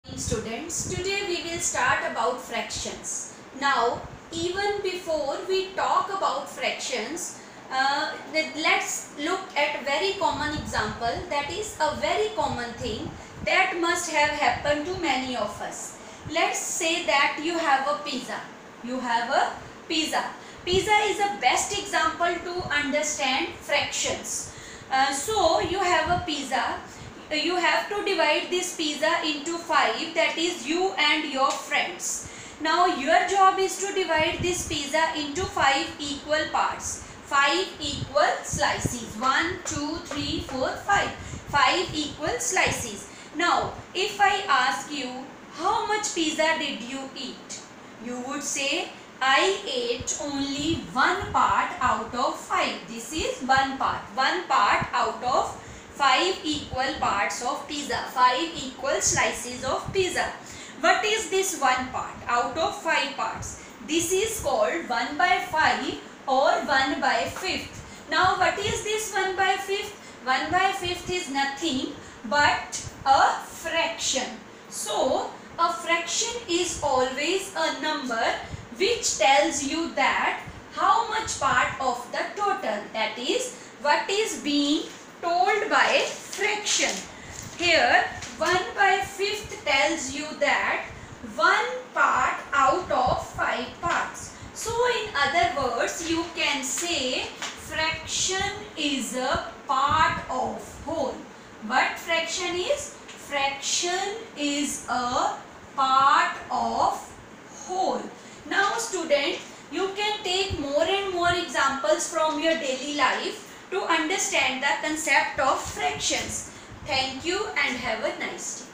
Students, today we will start about fractions. Now, even before we talk about fractions, let's look at very common example, that is a very common thing that must have happened to many of us. Let's say that you have a pizza. You have a pizza. Pizza is the best example to understand fractions. So you have a pizza. You have to divide this pizza into 5, that is you and your friends. Now your job is to divide this pizza into 5 equal parts, 5 equal slices, 1, 2, 3, 4, 5, 5 equal slices. Now if I ask you how much pizza did you eat, you would say I ate only one part out of 5. This is one part out of 5 equal parts of pizza, 5 equal slices of pizza. What is this one part out of 5 parts? This is called 1 by 5 or 1 by 5th. Now what is this 1 by 5th? 1 by 5th is nothing but a fraction. So a fraction is always a number which tells you that how much part of the total, that is what is being told by fraction. Here 1 by 5th tells you that one part out of 5 parts. So in other words you can say fraction is a part of whole. What fraction is? Fraction is a part of whole. Now student, you can take more and more examples from your daily life to understand the concept of fractions. Thank you and have a nice day.